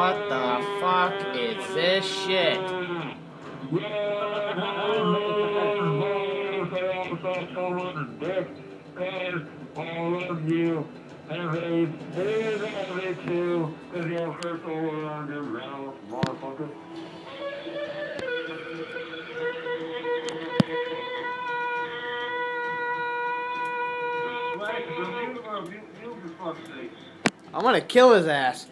What the fuck is this shit? All of you have a very too, because you're first over on your round, motherfucker. I'm gonna kill his ass.